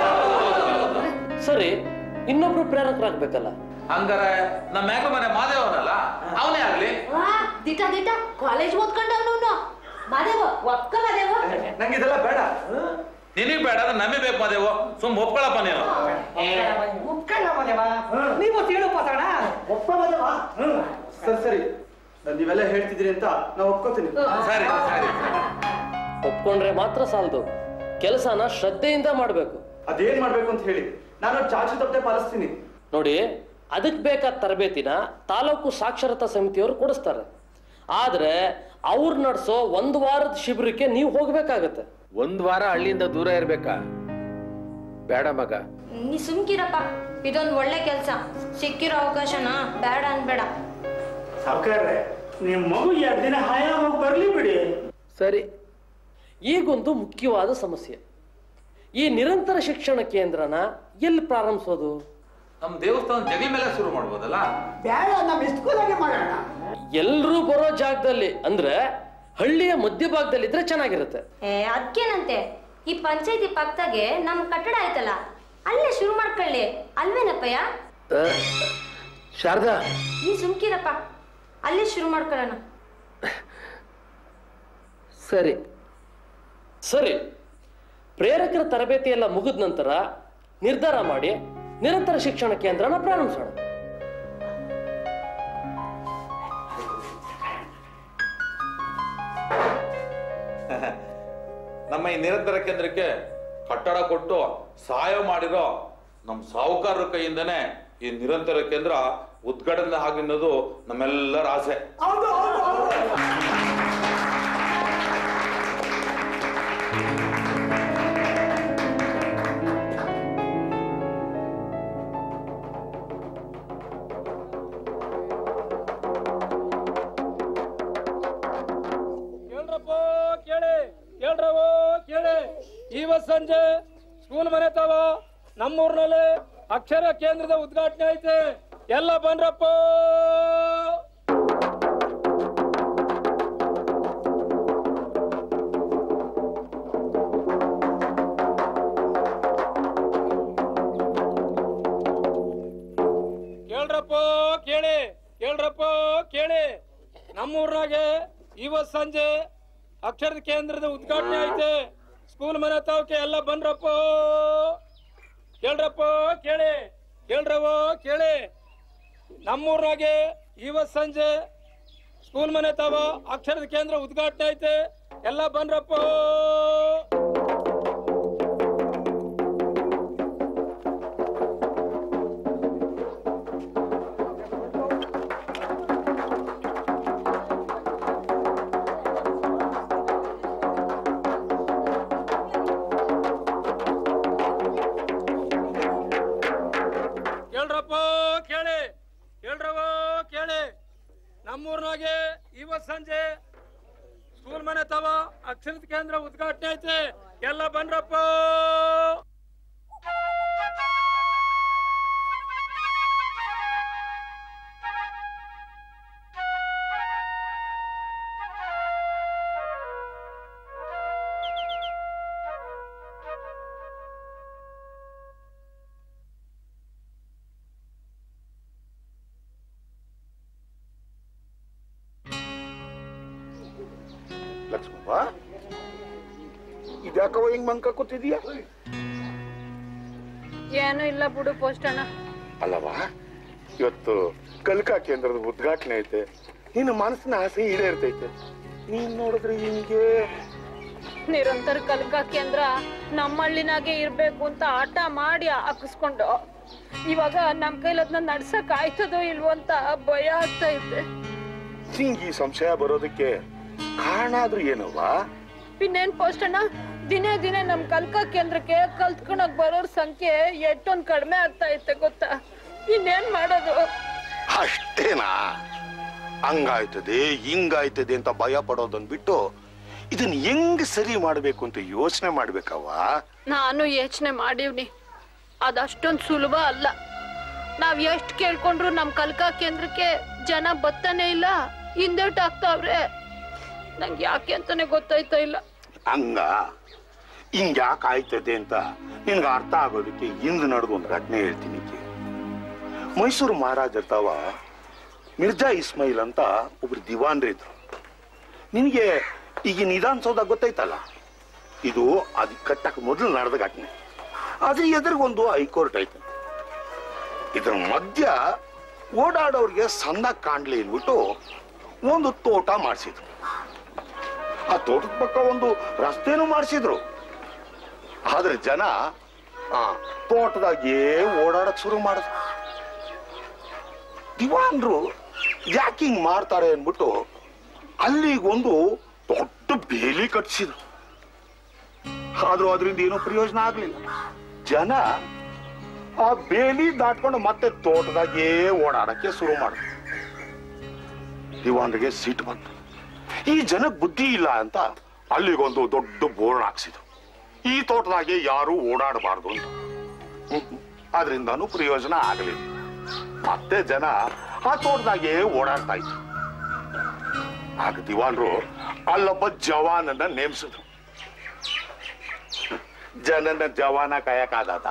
ಸರಿ, ಇನ್ನೊಬ್ರು ಪ್ರೇರಕರಾಗ್ಬೇಕಲ್ಲ. ಹಂಗಾರೆ ನಮ್ಮ ಮೇಘ ಮನೆ ಮಾದೇವನಲ್ಲ, ಅವನೇ ಆಗ್ಲಿ. ದಿಟ ದಿಟ ಕಾಲೇಜ್ ಓದ್ಕೊಂಡವನು ಮಾದೇವ. ಒಪ್ಕ ಮಾದೇವ. ನಂಗೆ ಇದೆಲ್ಲ ಬೇಡ. ನಿನಗ್ ಬೇಡ ಅಂದ್ರೆ ನಮೇ ಬೇಕು ಮಾದೇವ. ಸುಮ್ ಒಪ್ಕೊಳಪ್ಪ ನೀನು. ಒಪ್ಕಲ್ಲ ಮಾದೇವ, ನೀವು ಹೇಳಪ್ಪ ಒಪ್ಪ ಮಾದೇವ. ಸರಿ ಸರಿ, ನೀವೆಲ್ಲ ಹೇಳ್ತಿದ್ರಿ ಅಂತ ನಾವು ಒಪ್ಕೋತೀನಿ. ಸರಿ ಸರಿ. ಒಪ್ಕೊಂಡ್ರೆ ಮಾತ್ರ ಸಾಲದು, ಕೆಲಸನ ಶ್ರದ್ಧೆಯಿಂದ ಮಾಡ್ಬೇಕು. ಅದೇನ್ ಮಾಡ್ಬೇಕು ಅಂತ ಹೇಳಿ ನಾನು ಚಾಚು ತಪ್ಪದೆ ಪಾಲಿಸ್ತೀನಿ. ನೋಡಿ, ಅದಕ್ಕೆ ಬೇಕಾದ ತರಬೇತಿನ ತಾಲೂಕು ಸಾಕ್ಷರತಾ ಸಮಿತಿಯವರು ಕೊಡಿಸ್ತಾರೆ. ಆದ್ರೆ ಅವ್ರು ನಡೆಸೋ ಒಂದು ವಾರದ ಶಿಬಿರಕ್ಕೆ ನೀವು ಹೋಗ್ಬೇಕಾಗತ್ತೆ. ಒಂದ್ ವಾರ ಹಳ್ಳಿಯಿಂದ ದೂರ ಇರ್ಬೇಕಾ? ಬೇಡ ಮಗ, ನೀ ಸುಮ್ಕಿರಪ್ಪ. ಇದೊಂದು ಒಳ್ಳೆ ಕೆಲಸ, ಸಿಕ್ಕಿರೋ ಅವಕಾಶನ ಬೇಡ ಅನ್ಬೇಡ. ಸಾವುಕಾರ್ರೆ, ನಿಮ್ ಮಗು ಎರಡು ದಿನ ಹಾಯಾಗಿ ಹೋಗಿ ಬರ್ಲಿ ಬಿಡಿ. ಸರಿ, ಈಗೊಂದು ಮುಖ್ಯವಾದ ಸಮಸ್ಯೆ. ಈ ನಿರಂತರ ಶಿಕ್ಷಣ ಕೇಂದ್ರನ ಎಲ್ಲಿ ಪ್ರಾರಂಭಿಸೋದು? ನಮ್ ದೇವಸ್ಥಾನ ಜಗಲಿ ಮೇಲೆ ಶುರು ಮಾಡ್ಬೋದಲ್ಲ? ಬೇಡ, ನಾವು ಇಸ್ಕೂಲಾಗೆ ಮಾಡೋಣ. ಎಲ್ರೂ ಬರೋ ಜಾಗದಲ್ಲಿ ಅಂದ್ರೆ ಹಳ್ಳಿಯ ಮಧ್ಯಭಾಗದಲ್ಲಿ ಇದ್ರೆ ಚೆನ್ನಾಗಿರುತ್ತೆ. ಏ ಅದಕ್ಕೇನಂತೆ, ಈ ಪಂಚಾಯತಿ ಪಕ್ಕದಾಗೆ ನಮ್ ಕಟ್ಟಡ ಆಯ್ತಲ್ಲ, ಅಲ್ಲೇ ಶುರು ಮಾಡ್ಕೊಳ್ಳಿ ಅಲ್ವೇನಪ್ಪಯ್ಯ? ಶಾರದಾ, ನೀ ಸುಮ್ಕಿರಪ್ಪ, ಅಲ್ಲೇ ಶುರು ಮಾಡ್ಕೊಳ್ಳೋಣ. ಸರಿ ಸರಿ, ಪ್ರೇರಕರ ತರಬೇತಿ ಎಲ್ಲ ಮುಗಿದ ನಂತರ ನಿರ್ಧಾರ ಮಾಡಿ ನಿರಂತರ ಶಿಕ್ಷಣ ಕೇಂದ್ರನ ಪ್ರಾರಂಭಿಸೋಣ. ನಮ್ಮ ಈ ನಿರಂತರ ಕೇಂದ್ರಕ್ಕೆ ಕಟ್ಟಡ ಕೊಟ್ಟು ಸಹಾಯ ಮಾಡಿರೋ ನಮ್ಮ ಸಾಹುಕಾರರ ಕೈಯಿಂದನೇ ಈ ನಿರಂತರ ಕೇಂದ್ರ ಉದ್ಘಾಟನೆ ಆಗಿನ್ನೋದು ನಮ್ಮೆಲ್ಲರ ಆಸೆ. ಕೇಳ್ರವೋ ಕೇಳಿ, ಇವತ್ ಸಂಜೆ ಸ್ಕೂಲ್ ಮನೆ ತಾವ ನಮ್ಮೂರಿನಲ್ಲಿ ಅಕ್ಷರ ಕೇಂದ್ರದ ಉದ್ಘಾಟನೆ ಐತೆ, ಎಲ್ಲ ಬನ್ರಪ್ಪ. ಕೇಳ್ರಪ್ಪ ಕೇಳಿ, ಕೇಳ್ರಪ್ಪ ಕೇಳಿ. ನಮ್ಮೂರ್ನಾಗೆ ಇವತ್ ಸಂಜೆ ಅಕ್ಷರದ ಕೇಂದ್ರದ ಉದ್ಘಾಟನೆ ಐತೆ, ಸ್ಕೂಲ್ ಮನೆ ತಾವಕ್ಕೆ ಎಲ್ಲ ಬನ್ರಪ್ಪ. ಕೇಳ್ರಪ್ಪ ಕೇಳಿ, ಕೇಳ್ರವೋ ಕೇಳಿ. ನಮ್ಮೂರ್ನಾಗೆ ಇವತ್ ಸಂಜೆ ಸ್ಕೂಲ್ ಮನೆ ತಾವ ಅಕ್ಷರದ ಕೇಂದ್ರ ಉದ್ಘಾಟನೆ ಐತೆ, ಎಲ್ಲ ಬನ್ರಪ್ಪ. ಕೇಳ್ರಪ್ಪ ಕೇಳಿ, ಕೇಳ್ರವೋ ಕೇಳಿ. ನಮ್ಮೂರ್ನಾಗೆ ಇವತ್ ಸಂಜೆ ಸ್ಕೂಲ್ ಮನೆ ತವ ಅಕ್ಷರದ ಕೇಂದ್ರ ಉದ್ಘಾಟನೆ ಐತೆ, ಎಲ್ಲ ಬನ್ರಪ್ಪ. ಲಕ್ಷ್ಮವ್ವ, ಇದ್ಯಾಕವ ಹಿಂಗ್ ಮಂಕ ಕೂತಿದೀಯ? ಏನು ಇಲ್ಲ ಬಿಡು ಪೋಸ್ಟಣ್ಣ. ಅಲ್ಲವಾ, ಇವತ್ತು ಕಲಿಕಾ ಕೇಂದ್ರದ ಉದ್ಘಾಟನೆ ಐತೆ, ನಿನ್ನ ಮನಸ್ಸಿನ ಆಸೆ ಈಡೇರ್ತೈತೆ. ನೀನ್ ನೋಡಿದ್ರೆ ಹಿಂಗೆ ನಿರಂತರ ಕಲಿಕಾ ಕೇಂದ್ರ ನಮ್ಮ ಹಳ್ಳಿನಾಗೆ ಇರ್ಬೇಕು ಅಂತ ಆಟ ಮಾಡಿ ಹಾಕಿಸ್ಕೊಂಡು ಇವಾಗ ನಮ್ ಕೈಲಿ ಅದನ್ನ ನಡ್ಸಕ್ ಆಯ್ತದೋ ಇಲ್ವೋ ಅಂತ ಭಯ ಆಗ್ತಾ ಇದೆ. ಹಿಂಗ್ ಈ ಸಂಶಯ ಬರೋದಕ್ಕೆ ಕಾರಣ ಆದ್ರೂ ಏನವ್ವ? ಇನ್ನೇನ್ ಪೋಸ್ಟಣ್ಣ, ದಿನೇ ದಿನೇ ನಮ್ ಕಲಿಕಾ ಕೇಂದ್ರಕ್ಕೆ ಕಲ್ತ್ಕೊಳಕ್ ಬರೋರ್ ಸಂಖ್ಯೆ ಎಷ್ಟೊಂದ್ ಕಡಿಮೆ ಆಗ್ತಾ ಐತೆ ಗೊತ್ತಾ? ಇನ್ನೇನ್ ಮಾಡೋದು? ಅಷ್ಟೇನಾ? ಹಂಗಾಯ್ತದೆ ಹಿಂಗಾಯ್ತದೆ ಅಂತ ಭಯ ಪಡೋದನ್ ಬಿಟ್ಟು ಇದನ್ನ ಹೆಂಗ್ ಸರಿ ಮಾಡ್ಬೇಕು ಅಂತ ಯೋಚನೆ ಮಾಡ್ಬೇಕವ್ವ. ನಾನು ಯೋಚನೆ ಮಾಡೀವ್ನಿ, ಅದಷ್ಟೊಂದ್ ಸುಲಭ ಅಲ್ಲ. ನಾವ್ ಎಷ್ಟ್ ಕೇಳ್ಕೊಂಡ್ರು ನಮ್ ಕಲಿಕಾ ಕೇಂದ್ರಕ್ಕೆ ಜನ ಬತ್ತಾನೆ ಇಲ್ಲ, ಹಿಂದೇಟ್ ಆಗ್ತಾವ್ರೆ. ನಂಗೆ ಯಾಕೆ ಅಂತಾನೆ ಗೊತ್ತಾಯ್ತಾ ಇಲ್ಲ. ಹಂಗ ಹಿಂಗ್ ಯಾಕೆ ಆಯ್ತದೆ ಅಂತ ನಿನ್ಗೆ ಅರ್ಥ ಆಗೋದಕ್ಕೆ ಹಿಂದ್ ನಡೆದು ಒಂದು ಘಟನೆ ಹೇಳ್ತೀನಿ. ಮೈಸೂರು ಮಹಾರಾಜ ತಾವ ಮಿರ್ಜಾ ಇಸ್ಮಾಯಿಲ್ ಅಂತ ಒಬ್ರು ದಿವಾನ್ರಿದ್ರು. ನಿನಗೆ ಈಗ ನಿಧಾನಸೌಧ ಗೊತ್ತೈತಲ್ಲ, ಇದು ಅದು ಕಟ್ಟಕ್ ಮೊದಲು ನಡೆದ ಘಟನೆ. ಅದ್ರ ಎದುರಿಗೊಂದು ಹೈಕೋರ್ಟ್ ಐತೆ. ಇದ್ರ ಮಧ್ಯ ಓಡಾಡೋರ್ಗೆ ಸಣ್ಣ ಕಾಣ್ಲಿ ಅಂದ್ಬಿಟ್ಟು ಒಂದು ತೋಟ ಮಾಡಿಸಿದ್ರು. ಆ ತೋಟದ ಪಕ್ಕ ಒಂದು ರಸ್ತೆನೂ ಮಾಡಿಸಿದ್ರು. ಆದ್ರೆ ಜನ ಆ ತೋಟದಾಗೇ ಓಡಾಡಕ್ ಶುರು ಮಾಡಿದ್ರು. ದಿವಾನ್ರು ಯಾಕೆ ಹಿಂಗ್ ಮಾಡ್ತಾರೆ ಅನ್ಬಿಟ್ಟು ಅಲ್ಲಿಗೊಂದು ದೊಡ್ಡ ಬೇಲಿ ಕಟ್ಸಿದ್ರು. ಆದ್ರೂ ಅದರಿಂದ ಏನೂ ಪ್ರಯೋಜನ ಆಗ್ಲಿಲ್ಲ. ಜನ ಆ ಬೇಲಿ ದಾಟ್ಕೊಂಡು ಮತ್ತೆ ತೋಟದಾಗೇ ಓಡಾಡಕ್ಕೆ ಶುರು ಮಾಡಿದ್ರು. ದಿವಾನ್ರಿಗೆ ಸಿಟ್ಟು ಬಂತು. ಈ ಜನಕ್ಕೆ ಬುದ್ಧಿ ಇಲ್ಲ ಅಂತ ಅಲ್ಲಿಗೊಂದು ದೊಡ್ಡ ಬೋರ್ಡ್ ಹಾಕ್ಸಿದ್ರು, ಈ ತೋಟದಾಗೆ ಯಾರು ಓಡಾಡಬಾರ್ದು ಅಂತ. ಅದರಿಂದನೂ ಪ್ರಯೋಜನ ಆಗಲಿಲ್ಲ. ಮತ್ತೆ ಜನ ಆ ತೋಟದಾಗೆ ಓಡಾಡ್ತಾ ಇದ್ರು. ಆಗ ದಿವಾನ್ರು ಅಲ್ಲೊಬ್ಬ ಜವಾನನ್ನ ನೇಮಿಸಿದ್ರು. ಜನನ ಜವಾನ ಕಾಯಕ್ಕಾದ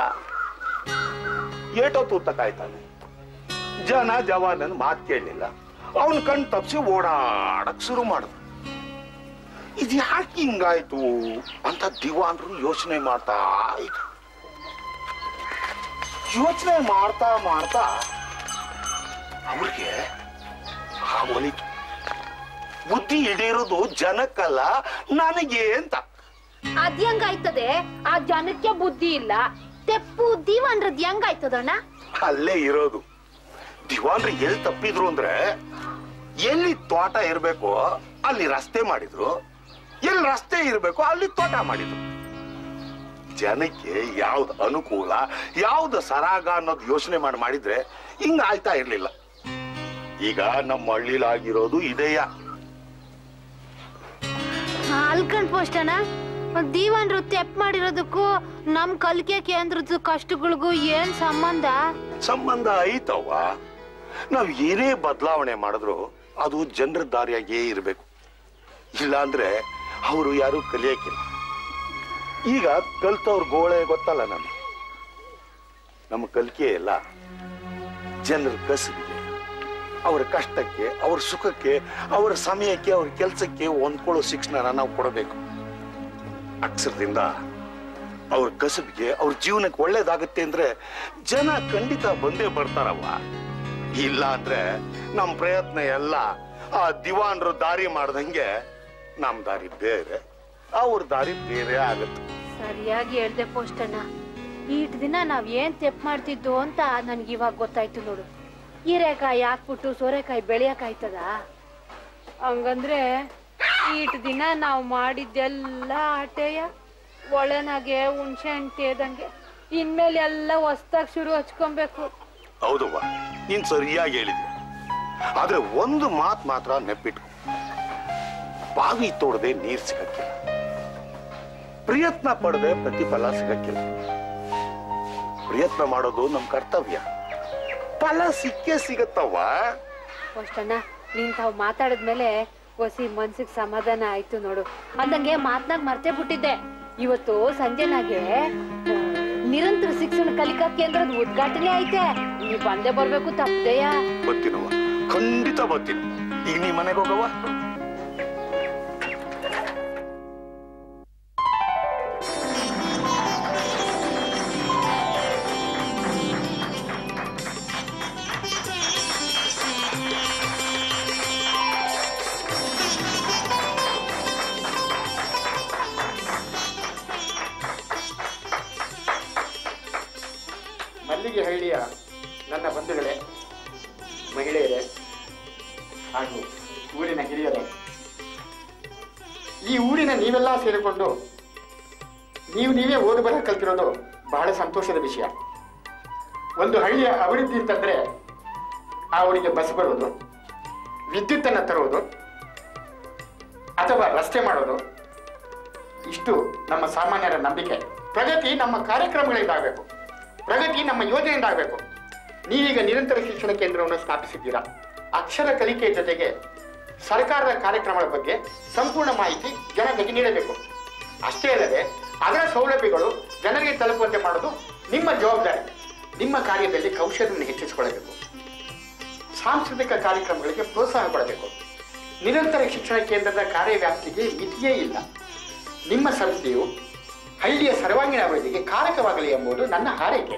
ಏಟೋ ತೂತ ಕಾಯ್ತಾನೆ. ಜನ ಜವಾನನ್ ಮಾತು ಕೇಳಲಿಲ್ಲ, ಅವನ್ ಕಣ್ ತಪ್ಸಿ ಓಡಾಡಕ್ ಶುರು ಮಾಡಿದ್ರು. ಇದು ಯಾಕೆ ಹಿಂಗಾಯ್ತು ಅಂತ ದಿವಾನ್ರು ಯೋಚನೆ ಮಾಡ್ತಾ ಇದ್ರು. ಯೋಚನೆ ಮಾಡ್ತಾ ಮಾಡ್ತಾ ಅವ್ರಿಗೆ ಒಲಿತು, ಬುದ್ಧಿ ಹಿಡಿರೋದು ಜನಕ್ಕಲ್ಲ ನನಗೆ ಅಂತ. ಅದ್ ಹೆಂಗಾಯ್ತದೆ? ಆ ಜನಕ್ಕೆ ಬುದ್ಧಿ ಇಲ್ಲ, ತೆಪ್ಪು ದಿವಾನ್ರದ್ ಹೆಂಗಾಯ್ತದಣ್ಣ? ಅಲ್ಲೇ ಇರೋದು. ದಿವಾನ್ರು ಎಲ್ಲಿ ತಪ್ಪಿದ್ರು ಅಂದ್ರೆ, ಎಲ್ಲಿ ತೋಟ ಇರ್ಬೇಕು ಅಲ್ಲಿ ರಸ್ತೆ ಮಾಡಿದ್ರು, ಎಲ್ಲಿ ರಸ್ತೆ ಇರ್ಬೇಕು ಅಲ್ಲಿ ತೋಟ ಮಾಡಿದ್ರು. ಜನಕ್ಕೆ ಯಾವ್ದು ಅನುಕೂಲ ಯಾವ್ದು ಸರಾಗ ಅನ್ನೋದು ಯೋಚನೆ ಮಾಡಿ ಮಾಡಿದ್ರೆ ಹಿಂಗ ಆಯ್ತಾ ಇರ್ಲಿಲ್ಲ. ಈಗ ನಮ್ಮ ಹಳ್ಳಿಲಾಗಿರೋದು ಇದೆಯಾ? ಅಲ್ಕಂಡ್ ಪೋಸ್ಟಣ್ಣ, ದೀವನ್ರು ತೆಪ್ ಮಾಡಿರೋದಕ್ಕೂ ನಮ್ ಕಲಿಕೆ ಕೇಂದ್ರದ ಕಷ್ಟಗಳಿಗೂ ಏನ್ ಸಂಬಂಧ? ಸಂಬಂಧ ಐತವ್ವ. ನಾವ್ ಏನೇ ಬದಲಾವಣೆ ಮಾಡಿದ್ರು ಅದು ಜನರ ದಾರಿಯಾಗೇ ಇರಬೇಕು. ಇಲ್ಲ ಅಂದ್ರೆ ಅವರು ಯಾರು ಕಲಿಯಕ್ಕಿಲ್ಲ. ಈಗ ಕಲ್ತವ್ರ ಗೋಳೆ ಗೊತ್ತಲ್ಲ ನಮ್ಗೆ. ನಮ್ಮ ಕಲಿಕೆ ಎಲ್ಲ ಜನರ ಕಸುಬಿಗೆ, ಅವರ ಕಷ್ಟಕ್ಕೆ, ಅವ್ರ ಸುಖಕ್ಕೆ, ಅವರ ಸಮಯಕ್ಕೆ, ಅವ್ರ ಕೆಲಸಕ್ಕೆ ಹೊಂದ್ಕೊಳ್ಳೋ ಶಿಕ್ಷಣ ನಾವು ಕೊಡಬೇಕು. ಅಕ್ಷರದಿಂದ ಅವ್ರ ಕಸುಬಿಗೆ, ಅವ್ರ ಜೀವನಕ್ಕೆ ಒಳ್ಳೇದಾಗತ್ತೆ ಅಂದ್ರೆ ಜನ ಖಂಡಿತ ಬಂದೇ ಬರ್ತಾರವ್ವ. ಇಲ್ಲ ಅಂದ್ರೆ ನಮ್ ಪ್ರಯತ್ನ ಎಲ್ಲ ಆ ದಿವಾನ್ರು ದಾರಿ ಮಾಡ್ದಂಗೆ ನಮ್ ದಾರಿ ಬೇರೆ, ಅವ್ರ ದಾರಿ ಬೇರೆ ಆಗತ್ತೆ. ಸರಿಯಾಗಿ ಹೇಳ್ದೆ ಪೋಸ್ಟಣ್ಣ. ಈಟ್ ದಿನ ನಾವ್ ಏನ್ ತೆಪ್ ಮಾಡ್ತಿದ್ದು ಅಂತ ನನ್ಗೆ ಇವಾಗ ಗೊತ್ತಾಯ್ತು ನೋಡು. ಹೀರೆಕಾಯಿ ಹಾಕ್ಬಿಟ್ಟು ಸೋರೆಕಾಯಿ ಬೆಳೆಯಕ್ಕಾಯ್ತದ? ಹಂಗಂದ್ರೆ ಈಟ್ ದಿನ ನಾವ್ ಮಾಡಿದ್ದೆಲ್ಲ ಆಟೆಯ ಒಳನಾಗೆ ಹುಣ್ಸೆ ಹಣ್ಣು ತೇದಂಗೆ ಇನ್ಮೇಲೆ ಎಲ್ಲ ಹೊಸ್ದಾಗ್ ಶುರು ಹಚ್ಕೊಬೇಕು. ಹೌದವ್ವ, ನೀನ್ ಸರಿಯಾಗಿ ಹೇಳಿದ್ಯ. ಆದ್ರೆ ಒಂದು ಮಾತ್ ಮಾತ್ರ ನೆಪ್ಪಿಟ್ಕೊ, ಬಾವಿ ತೋಡದೆ ನೀರ್ ಸಿಗಕ್ಕಿಲ್ಲ, ಪ್ರಯತ್ನ ಪಡದೆ ಪ್ರತಿಫಲ ಸಿಗಕ್ಕಿಲ್ಲ. ಪ್ರಯತ್ನ ಮಾಡೋದು ನಮ್ ಕರ್ತವ್ಯ, ಫಲ ಸಿಕ್ಕೇ ಸಿಗತ್ತವ್ವ. ಪೋಸ್ಟಣ್ಣ, ನೀನ್ ತಾವ್ ಮಾತಾಡಿದ್ಮೇಲೆ ಹೊಸಿ ಮನ್ಸಿಗೆ ಸಮಾಧಾನ ಆಯ್ತು ನೋಡು. ಅಂದಂಗೆ ಮಾತ್ನಾಗ್ ಮರ್ತೇ ಬಿಟ್ಟಿದ್ದೆ. ಇವತ್ತು ಸಂಜೆನಾಗೆ ನಿರಂತರ ಶಿಕ್ಷಣ ಕಲಿಕಾ ಕೇಂದ್ರದ ಉದ್ಘಾಟನೆ ಐತೆ. ನೀ ಬಂದೇ ಬರ್ಬೇಕು, ತಪ್ಪದೆಯ? ಬರ್ತೀನವ್ವ, ಖಂಡಿತ ಬರ್ತೀನಿ. ಈಗ ನೀ ಮನೆಗೆ ಹೋಗವ್ವ. ಮಲ್ಲಿಗೆ ಹಳ್ಳಿಯ ನನ್ನ ಬಂಧುಗಳೇ, ಮಹಿಳೆಯರೇ ಹಾಗೂ ಊರಿನ ಹಿರಿಯರೇ, ಈ ಊರಿನ ನೀವೆಲ್ಲ ಸೇರಿಕೊಂಡು ನೀವು ನೀವೇ ಓದು ಬರಹ ಕಲ್ತಿರೋದು ಬಹಳ ಸಂತೋಷದ ವಿಷಯ. ಒಂದು ಹಳ್ಳಿಯ ಅಭಿವೃದ್ಧಿ ಅಂತಂದ್ರೆ ಆ ಊರಿಗೆ ಬಸ್ ಬರೋದು, ವಿದ್ಯುತ್ತನ್ನು ತರುವುದು ಅಥವಾ ರಸ್ತೆ ಮಾಡೋದು, ಇಷ್ಟು ನಮ್ಮ ಸಾಮಾನ್ಯರ ನಂಬಿಕೆ. ಪ್ರಗತಿ ನಮ್ಮ ಕಾರ್ಯಕ್ರಮಗಳಿಂದಾಗಬೇಕು, ಪ್ರಗತಿ ನಮ್ಮ ಯೋಜನೆಯಿಂದ ಆಗಬೇಕು. ನೀವೀಗ ನಿರಂತರ ಶಿಕ್ಷಣ ಕೇಂದ್ರವನ್ನು ಸ್ಥಾಪಿಸಿದ್ದೀರಾ. ಅಕ್ಷರ ಕಲಿಕೆಯ ಜೊತೆಗೆ ಸರ್ಕಾರದ ಕಾರ್ಯಕ್ರಮಗಳ ಬಗ್ಗೆ ಸಂಪೂರ್ಣ ಮಾಹಿತಿ ಜನತೆಗೆ ನೀಡಬೇಕು. ಅಷ್ಟೇ ಅಲ್ಲದೆ ಅದರ ಸೌಲಭ್ಯಗಳು ಜನರಿಗೆ ತಲುಪುವಂತೆ ಮಾಡೋದು ನಿಮ್ಮ ಜವಾಬ್ದಾರಿ. ನಿಮ್ಮ ಕಾರ್ಯದಲ್ಲಿ ಕೌಶಲ್ಯವನ್ನು ಹೆಚ್ಚಿಸಿಕೊಳ್ಳಬೇಕು. ಸಾಂಸ್ಕೃತಿಕ ಕಾರ್ಯಕ್ರಮಗಳಿಗೆ ಪ್ರೋತ್ಸಾಹ ಕೊಡಬೇಕು. ನಿರಂತರ ಶಿಕ್ಷಣ ಕೇಂದ್ರದ ಕಾರ್ಯವ್ಯಾಪ್ತಿಗೆ ಮಿತಿಯೇ ಇಲ್ಲ. ನಿಮ್ಮ ಸಂಸ್ಥೆಯು ಹಳ್ಳಿಯ ಸರ್ವಾಂಗೀಣ ಅಭಿವೃದ್ಧಿಗೆ ಕಾರಕವಾಗಲಿ ಎಂಬುದು ನನ್ನ ಹಾರೈಕೆ.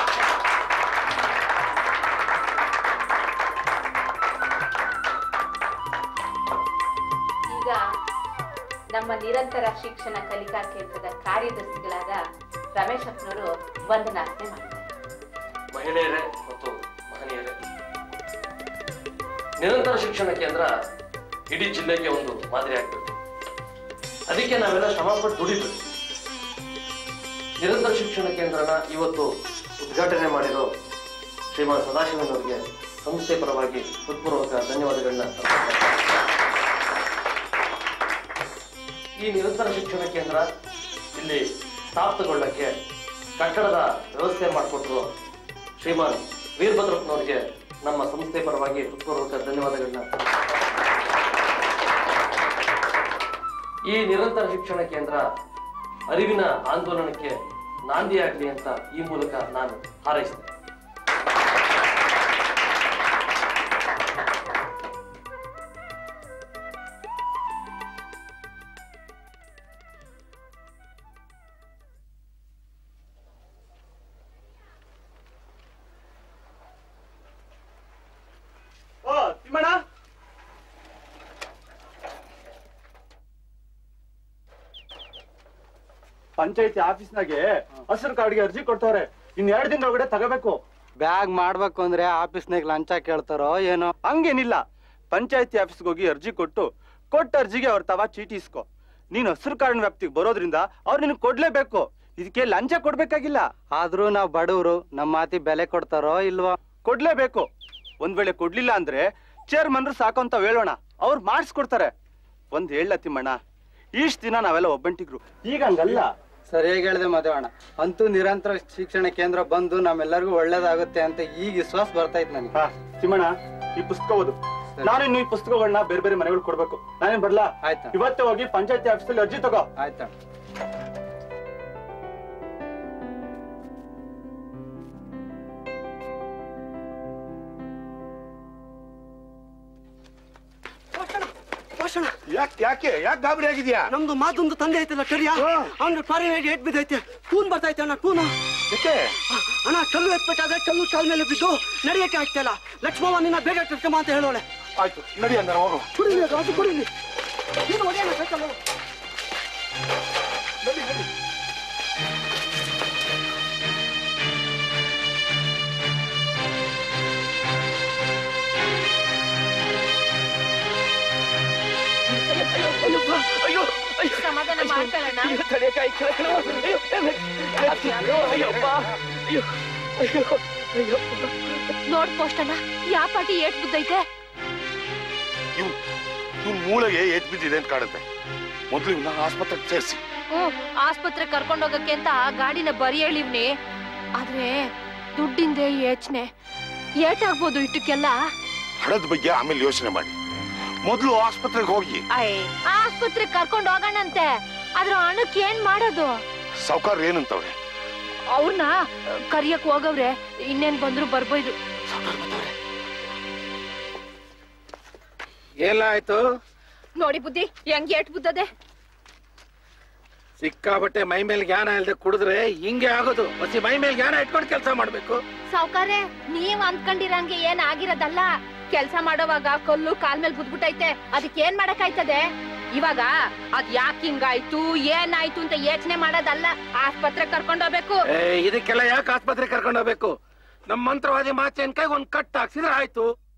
ಈಗ ನಮ್ಮ ನಿರಂತರ ಶಿಕ್ಷಣ ಕಲಿಕಾ ಕೇಂದ್ರದ ಕಾರ್ಯದರ್ಶಿಗಳಾದ ರಮೇಶ್ ಅಪ್ಪನವರು ವಂದನಾರ್ಪಣೆ ಮಾಡ್ತಾರೆ. ಮಹಿಳೆಯರೇ ಮತ್ತು ಮಹನೀಯರೇ, ನಿರಂತರ ಶಿಕ್ಷಣ ಕೇಂದ್ರ ಇಡೀ ಜಿಲ್ಲೆಗೆ ಒಂದು ಮಾದರಿ ಆಗ್ಬೇಕು. ಅದಕ್ಕೆ ನಾವೆಲ್ಲ ಶ್ರಮಪಟ್ಟು ದುಡಿಬೇಕು. ನಿರಂತರ ಶಿಕ್ಷಣ ಕೇಂದ್ರನ ಇವತ್ತು ಉದ್ಘಾಟನೆ ಮಾಡಿರೋ ಶ್ರೀಮಾನ್ ಸದಾಶಿವನವರಿಗೆ ಸಂಸ್ಥೆ ಪರವಾಗಿ ಹೃತ್ಪೂರ್ವಕ ಧನ್ಯವಾದಗಳನ್ನ. ಈ ನಿರಂತರ ಶಿಕ್ಷಣ ಕೇಂದ್ರ ಇಲ್ಲಿ ಸ್ಥಾಪಿತಗೊಳ್ಳಕ್ಕೆ ಕಟ್ಟಡದ ವ್ಯವಸ್ಥೆ ಮಾಡಿಕೊಟ್ರು ಶ್ರೀಮಾನ್ ವೀರಭದ್ರಪ್ಪನವರಿಗೆ ನಮ್ಮ ಸಂಸ್ಥೆ ಪರವಾಗಿ ಹೃತ್ಪೂರ್ವಕ ಧನ್ಯವಾದಗಳನ್ನ. ಈ ನಿರಂತರ ಶಿಕ್ಷಣ ಕೇಂದ್ರ ಅರಿವಿನ ಆಂದೋಲನಕ್ಕೆ ನಾಂದಿಯಾಗಲಿ ಅಂತ ಈ ಮೂಲಕ ನಾನು ಹಾರೈಸ್ತೇನೆ. ಪಂಚಾಯತಿ ಆಫೀಸ್ನಾಗೆ ಹಸಿರು ಕಾರ್ಡ್ಗೆ ಅರ್ಜಿ ಕೊಡ್ತವ್ರೆ. ಇನ್ ಎರಡ್ ದಿನ ಒಳಗಡೆ ತಗೋಬೇಕು. ಬ್ಯಾಗ್ ಮಾಡ್ಬೇಕು ಅಂದ್ರೆ ಆಫೀಸ್ನಾಗ ಲಂಚ ಕೇಳ್ತಾರೋ ಏನೋ. ಹಂಗೇನಿಲ್ಲ, ಪಂಚಾಯತಿ ಆಫೀಸ್ಗೆ ಹೋಗಿ ಅರ್ಜಿ ಕೊಟ್ಟು ಕೊಟ್ಟ ಅರ್ಜಿಗೆ ಅವ್ರ ತವ ಚೀಟಿ ಇಸ್ಕೊ. ನೀನ್ ಹಸಿರು ಕಾರ್ಡ್ ವ್ಯಾಪ್ತಿಗೆ ಬರೋದ್ರಿಂದ ಅವ್ರು ನಿನ್ ಕೊಡ್ಲೇಬೇಕು. ಇದಕ್ಕೆ ಲಂಚ ಕೊಡ್ಬೇಕಾಗಿಲ್ಲ. ಆದ್ರೂ ನಾವ್ ಬಡವರು, ನಮ್ಮ ಮಾತಿ ಬೆಲೆ ಕೊಡ್ತಾರೋ ಇಲ್ವಾ? ಕೊಡ್ಲೇಬೇಕು. ಒಂದ್ ವೇಳೆ ಕೊಡ್ಲಿಲ್ಲ ಅಂದ್ರೆ ಚೇರ್ಮನ್ರು ಸಾಕು ಅಂತ ಹೇಳೋಣ, ಅವ್ರು ಮಾಡಿಸ್ಕೊಡ್ತಾರೆ. ಒಂದ್ ಹೇಳ ತಿಮ್ಮಣ್ಣ, ಇಷ್ಟ ದಿನ ನಾವೆಲ್ಲ ಒಬ್ಬಂಟಿಗ್ರು, ಈಗ ಹಂಗಲ್ಲ. ಸರಿಯಾಗಿ ಹೇಳಿದೆ ಮದುವಣ್ಣ. ಅಂತೂ ನಿರಂತರ ಶಿಕ್ಷಣ ಕೇಂದ್ರ ಬಂದು ನಮ್ಮೆಲ್ಲರಿಗೂ ಒಳ್ಳೇದಾಗುತ್ತೆ ಅಂತ ಈಗ ವಿಶ್ವಾಸ ಬರ್ತೈತೆ ನನಗೆ. ಹಾ ತಿಮ್ಮಣ್ಣ, ಈ ಪುಸ್ತಕ ಓದು. ನಾನು ಇನ್ನು ಈ ಪುಸ್ತಕಗಳನ್ನ ಬೇರೆ ಬೇರೆ ಮನೆಗಳು ಕೊಡ್ಬೇಕು. ನಾನೇನ್ ಬರ್ಲಾ? ಆಯ್ತಾ. ಇವತ್ತೇ ಹೋಗಿ ಪಂಚಾಯತಿ ಆಫೀಸಲ್ಲಿ ಅರ್ಜಿ ತಗೋ. ಆಯ್ತಾ. ಯಾಕೆ ಯಾಕೆ ಯಾಕೆ ಗಾಬರಿ ಆಗಿದ್ಯಾ? ನಮ್ದು ಮಾತೊಂದು ತಂದೆ ಐತಲ್ಲ ಕರಿಯ, ಅವ್ನ ಫಾರಿನ್ ಏಟ್ ಬಿದ್ದೈತೆ. ಕೂನ್ ಬರ್ತೈತೆ ಅಣ್ಣ, ಕೂನು. ಅಣ್ಣ ಕಲ್ಲು ಎತ್ಬೇಕಾದ್ರೆ ಕಲ್ಲು ಕಾಲ್ ಮೇಲೆ ಬಿದ್ದು ನಡೆಯಕ್ಕೆ ಆಗ್ತಿಲ್ಲ. ಲಕ್ಷ್ಮವ್ವ ನಿನ್ನ ಬೇಗ ಕರ್ಕೊಂಬ ಅಂತ ಹೇಳೋಳೆ. ಆಯ್ತು ನಡಿ ಅಂದ್ರೆ ಹೋಗು. ಕುಡಿಲಿ ಅದು ಕುಡಿಲಿ. ಇದು ಹೊಡೆಯೋಣ ಕರ್ಕೊಂಡು. ನಡಿ ನಡಿ. ಸಮಾಧಾನ ಮಾಡ್ಕೊಳ್ಳೋಣ. ನೋಡ್ ಪೋಷ್ಟಣ್ಣ, ಯಾವ ಪಾಟಿ ಏಟ್ ಬಿದ್ದೈತೆ. ಇವ್ ಮೂಳೆಗೆ ಏಟ್ ಬಿದ್ದಿದೆ ಅಂತ ಕಾಡುತ್ತೆ. ಮೊದ್ಲು ಇವನ್ನ ಆಸ್ಪತ್ರೆಗೆ ಸೇರಿಸಿ. ಹ್ಮ್, ಆಸ್ಪತ್ರೆ ಕರ್ಕೊಂಡ್ ಹೋಗಕ್ಕೆ ಅಂತ ಗಾಡಿನ ಬರಿ ಹೇಳಿವ್ನಿ. ಆದ್ರೆ ದುಡ್ಡಿಂದೆ ಯೋಚನೆ. ಏಟಾಗ್ಬೋದು ಇಟ್ಟಕ್ಕೆಲ್ಲ. ಹಣದ ಬಗ್ಗೆ ಆಮೇಲೆ ಯೋಚನೆ ಮಾಡಿ, ಮೊದ್ಲು ಆಸ್ಪತ್ರೆಗೆ ಹೋಗಿ. ಆಸ್ಪತ್ರೆ ಕರ್ಕೊಂಡ್ ಹೋಗೋಣಂತೆ, ಆದ್ರ ಹಣಕ್ಕೆ ಏನ್ ಮಾಡೋದು? ಸಾವ್ಕಾರ ಏನಂತವ್ರೆ? ಅವ್ರನ್ನ ಕರಿಯಕ್ ಹೋಗವ್ರೆ, ಇನ್ನೇನ್ ಬಂದ್ರು ಬರ್ಬೋದು. ಏನಾಯ್ತು? ನೋಡಿ ಬುದ್ಧಿ ಹೆಂಗ್ ಏಟ್ ಬುದ್ದದೆ. ಸಿಕ್ಕಾಬಟ್ಟೆ ಮೈ ಮೇಲೆ ಜ್ಞಾನ ಇಲ್ದೆ ಕುಡಿದ್ರೆ ಹಿಂಗೆ ಆಗೋದು. ಮತ್ತೆ ಮೈ ಮೇಲೆ ಜ್ಞಾನ ಇಟ್ಕೊಂಡು ಕೆಲಸ ಮಾಡ್ಬೇಕು. ಸಾವ್ಕಾರೆ, ನೀವ್ ಅಂದ್ಕೊಂಡಿರಂಗೆ ಏನ್ ಆಗಿರೋದಲ್ಲ. ಕೆಲ್ಸ ಮಾಡೋವಾಗ ಕಲ್ಲು ಕಾಲ್ ಮೇಲೆ ಬುದ್ಬಿಟ್ಟೈತೆ, ಅದಕ್ಕೆ ಏನ್ ಮಾಡಕ್ಕಾಯ್ತದೆ? ಇವಾಗ ಅದ್ ಯಾಕೆ ಹಿಂಗಾಯ್ತು ಏನಾಯ್ತು ಅಂತ ಯೋಚನೆ ಮಾಡೋದಲ್ಲ, ಆಸ್ಪತ್ರೆ ಕರ್ಕೊಂಡ್ ಹೋಗ್ಬೇಕು. ಇದಕ್ಕೆಲ್ಲ ಯಾಕೆ ಆಸ್ಪತ್ರೆ ಕರ್ಕೊಂಡು ಹೋಗ್ಬೇಕು? ನಮ್ಮ ಮಂತ್ರವಾದಿ ಮಾಚೆನ್ ಕೈ ಒಂದ್ ಕಟ್ ಹಾಕ್ಸಿದ್ರೆ ಆಯ್ತು.